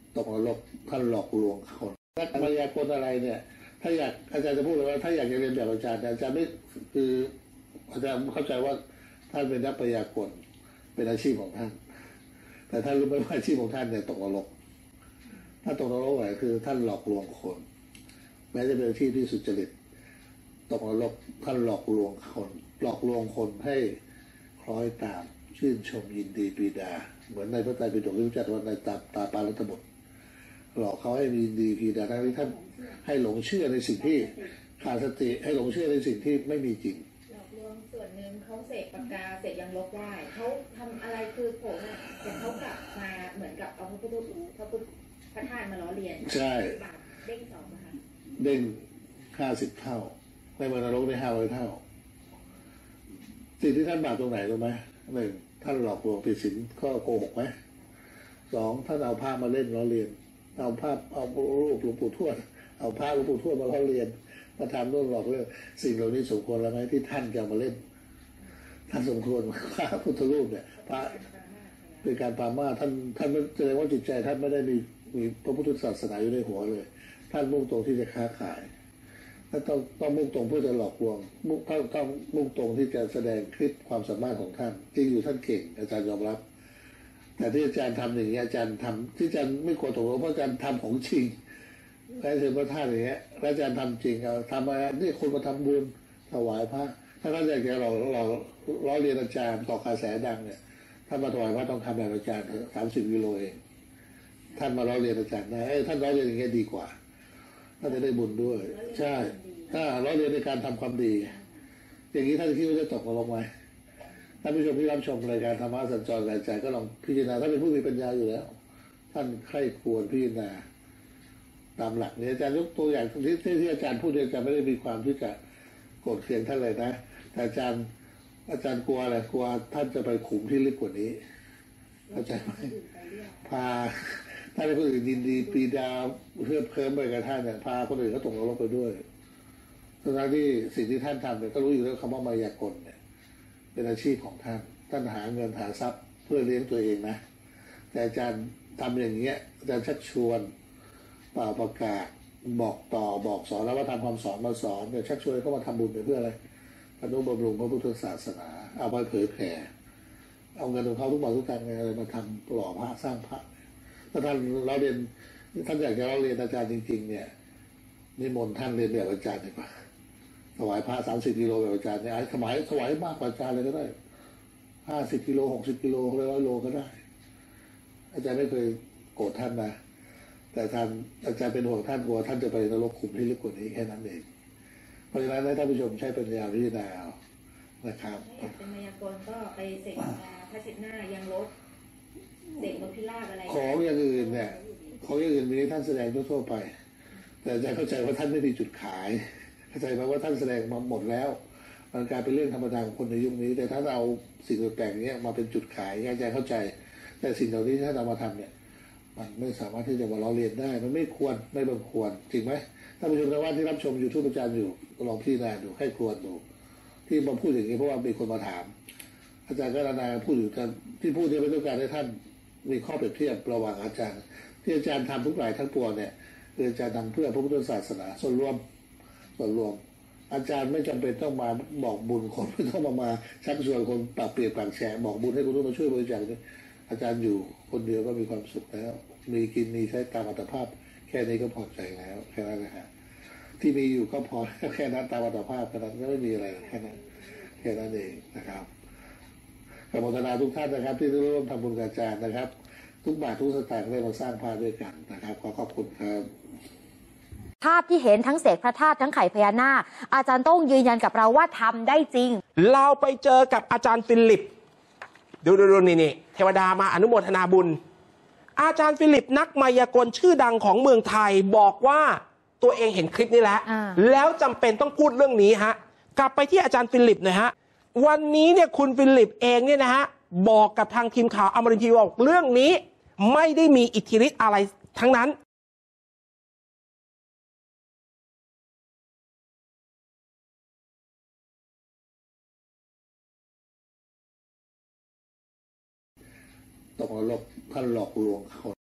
ตกนรกท่านหลอกลวงคนนักพยากรณ์อะไรเนี่ยถ้าอยากอาจารย์จะพูดเลยว่าถ้าอยากจะเรียนแบบอาจารย์อาจารย์ไม่คืออาจารย์เข้าใจว่าท่านเป็นนักพยากรณ์เป็นอาชีพของท่านแต่ท่านรู้ไหมว่าอาชีพของท่านเนี่ยตกนรกถ้าตกนรกไหนคือท่านหลอกลวงคนแม้จะเป็นอาชีพที่สุจริตตกนรกท่านหลอกลวงคนหลอกลวงคนให้คล้อยตามชื่นชมยินดีปรีดาเหมือนในพระไตรปิฎกที่รู้จักว่าในตาปารัตบุตรหลอกเขาให้มียินดีปรีดาทั้งที่ท่านให้หลงเชื่อในสิ่งที่ขาดสติให้หลงเชื่อในสิ่งที่ไม่มีจริงหลอกลวงส่วนหนึ่งเขาเสกปากกาเสกยังลบได้เขาทำอะไรคือผมเนี่ยแต่เขากลับมาเหมือนกับเอาพระธาตุมาล้อเลียนใช่บาปเด้งสองนะคะเด้ง50 เท่าในเมืองนรกได้500 เท่าสิ่งที่ท่านบาปตรงไหนรู้ไหมหนึ่งท่านหลอกลวงผิดศีลข้อโกหกไหมสองท่านเอาภาพมาเล่นล้อเลียนเอาภาพเอารูปหลวงปู่ทวดเอาภาพหลวงปู่ทวดมาล้อเลียนมาทำนู่นหลอกเรื่องสิ่งเหล่านี้สมควรแล้วไหมที่ท่านจะมาเล่นท่านสมควรพระพุทธรูปเนี่ยพระเป็นการปรามาสท่านแสดงว่าจิตใจท่านไม่ได้มีพระพุทธศาสนาอยู่ในหัวเลยท่านมุ่งตรงที่จะค้าขายถ้าต้องมุ่งตรงเพื่อจะหลอกลวงต้องมุ่งตรงที่จะแสดงคลิปความสามารถของท่านจริงอยู่ท่านเก่งอาจารย์ยอมรับแต่ที่อาจารย์ทำอย่างนี้อาจารย์ทำที่อาจารย์ไม่กลัวตกลงเพราะอาจารย์ทำของจริงได้ถึงพระธาตุอย่างเงี้ยอาจารย์ทำจริงเอาทำอะไรนี่คนมาทำบุญถวายพระถ้าท่านอยากจะเราล้อเรียนอาจารย์ต่อกระแสดังเนี่ยท่านมาถวายพระต้องทำแบบอาจารย์30 กิโลเองท่านมาล้อเรียนอาจารย์นะท่านล้อเรียนอย่างเงี้ยดีกว่าท่านจะได้บุญด้วยใช่ถ้าล้อเรียนในการทำความดีอย่างนี้ท่านคิดว่าจะตกลงไหมท่านผู้ชมที่รับชมรายการธรรมะสัญจรรายใจก็ลองพิจารณาถ้าเป็นผู้มีปัญญาอยู่แล้วท่านใคร่ควรพิจารณาตามหลักนี้อาจารย์ยกตัวอย่างที่อาจารย์พูดอาจารย์ไม่ได้มีความที่จะโกรธเคืองท่านเลยนะแต่อาจารย์กลัวอะไรกลัวท่านจะไปขุมที่ลึกกว่านี้เข้าใจไหมพาถ้าเป็นคนอื่นยินดีปรีดาเพื่อเพิ่มไปกับท่านเนี่ยพาคนอื่นก็ตกนรกไปด้วยทั้งที่สิ่งที่ท่านทำเนี่ยก็รู้อยู่แล้วคำว่ามายากลเนี่ยเป็นอาชีพของท่านหาเงินหาทรัพย์เพื่อเลี้ยงตัวเองนะแต่อาจารย์ทำอย่างเงี้ยอาจารย์ชักชวนเป่าประกาศบอกต่อบอกสอนแล้วว่าทำความสอนมาสอนเนี่ยชักชวนเขามาทำบุญเพื่ออะไรอนุบำรุงพระพุทธศาสนาเอาไปเผยแผ่เอาเงินของเขาทุกบาททุกสตางค์อะไรมาทำหล่อพระสร้างพระถ้าท่านเราเรียนท่านอยากจะเรียนอาจารย์จริงๆเนี่ยนิมนต์ท่านเรียนแบบอาจารย์ดีกว่าถวายพระ30 กิโลแบบอาจารย์เนี่ยถวายมากกว่าอาจารย์เลยก็ได้50 กิโล60 กิโล100 โลก็ได้อาจารย์ไม่เคยโกรธท่านนะแต่ท่านอาจารย์เป็นห่วงท่านกลัวท่านจะไปนรกขุมที่ลึกกว่านี้แค่นั้นเองเพราะฉะนั้นท่านผู้ชมใช้ปัญญาพิจารณาเอานะครับถ้าอยากเป็นมายากลก็ไปเสกพระเช็ดหน้ายังลบเสกนกพิราบอะไรของอย่างอื่นเนี่ยของอย่างอื่นมีท่านแสดงทั่วไปแต่อาจารย์เข้าใจว่าท่านไม่มีจุดขายเข้าใจไหมว่าท่านแสดงมาหมดแล้วมันกลายเป็นเรื่องธรรมดาของคนในยุคนี้แต่ถ้าเราสิ่งแปลกๆนี้มาเป็นจุดขายอาจารย์เข้าใจแต่สิ่งเหล่านี้ถ้าเรามาทำเนี่ยมันไม่สามารถที่จะมาล้อเลียนได้มันไม่ควรไม่บังควรจริงไหมท่านผู้ชมทางบ้านที่รับชมยูทูบอาจารย์อยู่ลองพิจารณาดูให้ควรดูที่มาพูดอย่างนี้เพราะว่ามีคนมาถามอาจารย์ก็นานๆพูดอยู่กันที่พูดเนี่ยเป็นต้องการให้ท่านมีข้อเปรียบเทียบระหว่างอาจารย์ที่อาจารย์ทำทุกหลายทั้งปวงเนี่ยคืออาจารย์ทำเพื่อพระพุทธศาสนาส่วนรวมอาจารย์ไม่จำเป็นต้องมาบอกบุญคนไม่ต้องมาชักชวนคนปรับเปลี่ยนปากแฉบอกบุญให้คนรู้มาช่วยบริจาคอาจารย์อยู่คนเดียวก็มีความสุขแล้วมีกินมีใช้ตามอัตภาพแค่นี้ก็พอใจแล้วแค่นั้นนะฮะที่มีอยู่ก็พอแค่นั้นตามอัตภาพแค่นั้นก็ไม่มีอะไรแค่นั้นเองนะครับขอบคุณทุกท่านนะครับที่ร่วมทำบุญกับอาจารย์นะครับทุกบาททุกสตางค์ได้มาสร้างภาพด้วยกันนะครับขอบคุณครับภาพที่เห็นทั้งเศษพระธาตุทั้งไข่พญานาคอาจารย์ต้องยืนยันกับเราว่าทำได้จริงเราไปเจอกับอาจารย์ฟิลิปดูนี่เทวดามาอนุโมทนาบุญอาจารย์ฟิลิปนักมายากลชื่อดังของเมืองไทยบอกว่าตัวเองเห็นคลิปนี้แล้วจำเป็นต้องพูดเรื่องนี้ฮะกลับไปที่อาจารย์ฟิลิปหน่อยฮะวันนี้เนี่ยคุณฟิลิปเองเนี่ยนะฮะบอกกับทางทีมข่าวอมรินทร์ทีวีบอกเรื่องนี้ไม่ได้มีอิทธิฤทธิ์อะไรทั้งนั้นตกนรกท่านหลอกลวงคน